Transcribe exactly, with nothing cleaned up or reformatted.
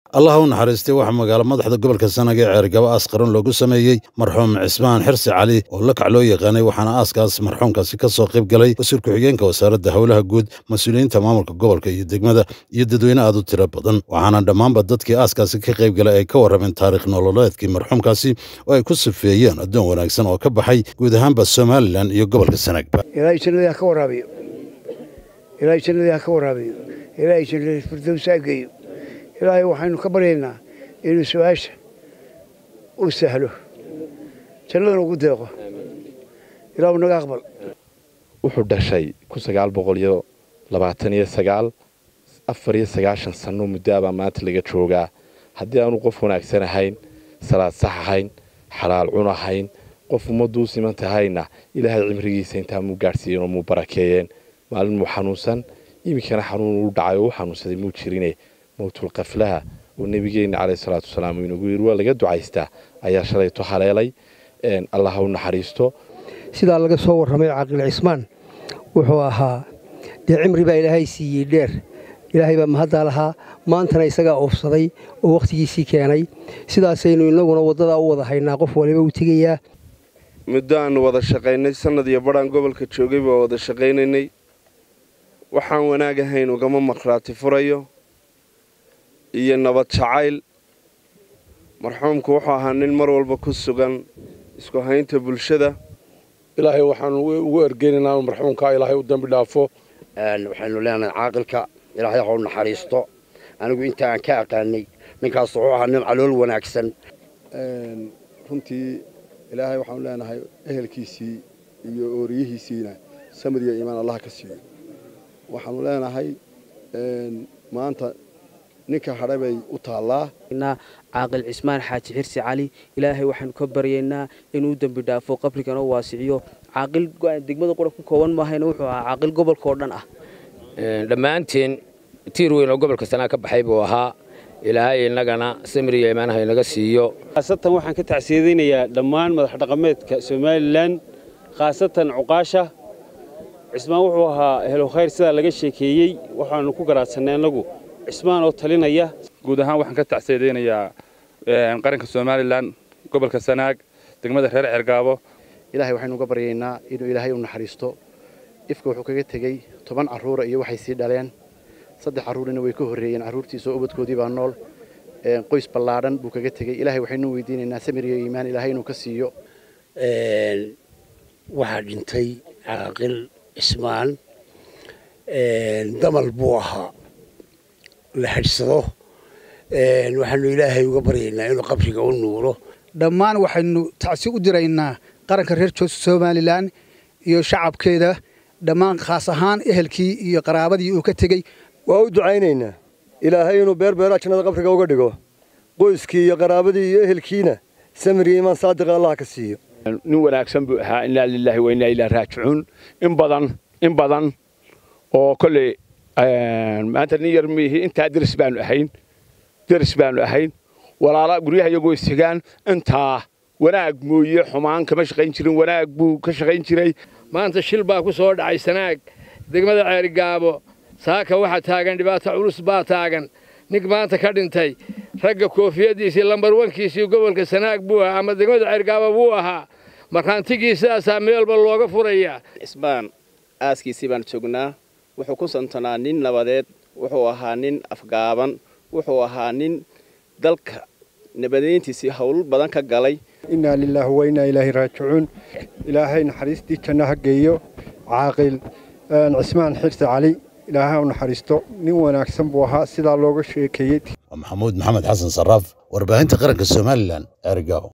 الله ونحرستي waxa magaalo madaxda gobolka Sanaag ee Ceergaba aas qaran loogu sameeyay marxuum Cismaan Xirsi Cali oo la kacloo yaqaanay waxaana aaskaas marxuumkaasi ka soo qayb galay wasiir ku-xigeenka wasaaradda howlaha guud mas'uuliyiinta maamulka gobolka iyo degmada iyo dadweyne aad u tiro badan waxaana dhammaanba dadkii aaskaasi ka qayb galay ay ka warrameen taariikh nololeedkii marxuumkaasi oo ay ku sifeeyeen addoon wanaagsan oo ka baxay guud ahaanba Somaliland iyo gobolka Sanaag ilaahay jannada ka waraabiyo ilaahay jannada ka waraabiyo ilaahay jannada firdawsa geeyo ilaahay waxaanu ka baryaynaa inuu su'aasha u sahlo jannada ugu deeqo ilaahu naga aqbal wuxuu dhashay kun sagaal boqol iyo labaatan iyo sagaal afar iyo sagaashan sano muddo baa maanta laga joogaa haddii aanu qof wanaagsan ahayn salaad sax ahayn xalaal cun ahayn qof ummaddu siman tahayna ilaahay cimrigiisa intaa muu gaarsiiyeen oo muu barakeeyeen maalin muu xanuunsan imikana xanuun uu dhacay oo xanuunsaday muu jirine mawtul qaflaha oo nabigeena kaleey salaatu salaam inuu yiri waa laga ducaystaa ayaa shalay to haleelay een Allah u naxariisto sida laga soo warramay Caaqil Cismaan wuxuu ahaa de cimri baa ilaahay siiyay dheer ilaahay baa mahad lahaa maantana isaga oofsaday oo waqtigiisii keenay sidaas aynu inaguna wadada u wada haynaa qof waliba u tagayaa muddo aan wada shaqaynay sanad iyo badhan gobolka joogay baa wada shaqaynaynay waxaan wanaag ahayn ugama maqraati furayo iyo nabad jacayl marxuumku wuxuu ahaa nin mar walba ku sugan isku haynta bulshada ilaahay waxaan ugu ergeynaynaa marxuumka ilaahay u dambi dhaafo aan waxaanu leenahay caaqilka ilaahay ha u naxariisto anigu inta aan ka aqaanay ninkaas wuxuu ahaa nin calool wanaagsan een runtii ilaahay waxaan leenahay ehelkiisii iyo ooriyihiisiina samad iyo iimaan Allah ka siiyo waxaan leenahay een maanta ninka hadhabay u taalaa Caaqil Cismaan Xaaji Xirsi Cali ilaahay waxaan ka baryaynaa inuu dambi dhaafo qabrigana waasiciyo caaqil degmada qura ku kooban maahayna wuxuu ahaa caaqil gobolka oo dhan ah ee dhamaanteen tiir weyn oo gobolka Sanaag ka baxay buu ahaa ilaahay inagana samriyo iimaanaha inaga siiyo khaasatan waxaan ka tacsiidinayaa dhammaan madax dhaqameedka Somaliland khaasatan cuqaasha Cismaan wuxuu ahaa helo khayr sida laga sheekeeyay waxaanu ku garaadsanay anagu Cismaan oo talinaya guud ahaan waxaan ka tacsiidinayaa ee qaranka Somaliland gobolka Sanaag degmada reer Ceergabo ilaahay waxaanu uga baryaynaa inuu ilaahay u naxariisto ifka wuxuu kaga tagay toban caruur iyo waxay sii dhaleen saddex caruurina way ka horeeyeen caruurtiisa ubadkoodii baa nool ee qoys ballaaran buu kaga tagay ilaahay waxaanu weydiinaynaa samir iyo iimaan ilaahay inuu ka siiyo ee waxa dhintay Caaqil Cismaan ee damal buu ahaa la xisado ee waxaanu ilaahay uga baryaynaa inuu qabriga u nuuro dhammaan waxaanu tacsi u diraynaa qaranka reer Somaliland iyo shacabkeeda dhammaan khaas ahaan ehelkii iyo qaraabadii uu ka tagay waa u ducaynaynaa ilaahay inuu beer beera jannada qabriga uga dhigo qoyskii iyo qaraabadii iyo ehelkiina samri iimaan saadiq Allah ka siiyo nin wanaagsan buu ahaa inna lillahi wa inna ilayhi raaji'uun in badan in badan oo kale maanta nin yar mihi inta diris baanu ahayn diris baanu ahayn walaala guriyaha iyagoo istigaan inta wanaag mooye xumaan kama shaqayn jirin wanaag buu ka shaqayn jiray maanta shil baa ku soo dhacay Sanaag degmada Ceergabo saaka waxa taagan dhibaato culus baa taagan nig maanta ka dhintay ragga koofiyadiisa lambar one-kiisa gobolka Sanaag buu ahaa ama degmada Ceergabo buu ahaa markaantigiisa meelba looga furaya Cismaan aaskiisii baan joognaa wuxuu ku santanaa nin nabadeed wuxuu ahaa nin afgaaban wuxuu ahaa nin dalka nabadeyntiisii hawl badan ka galay inna lillahi wa inna ilayhi raaji'uun ilaahay naxariistii jannaha geeyo caaqil Cismaan Xirsi Cali ilaahay u naxariisto nin wanaagsan buu ahaa sida looga sheekeeyay Maxamuud Maxamed Xasan Sarraaf warbaahinta qaranka Somaliland Ceergabo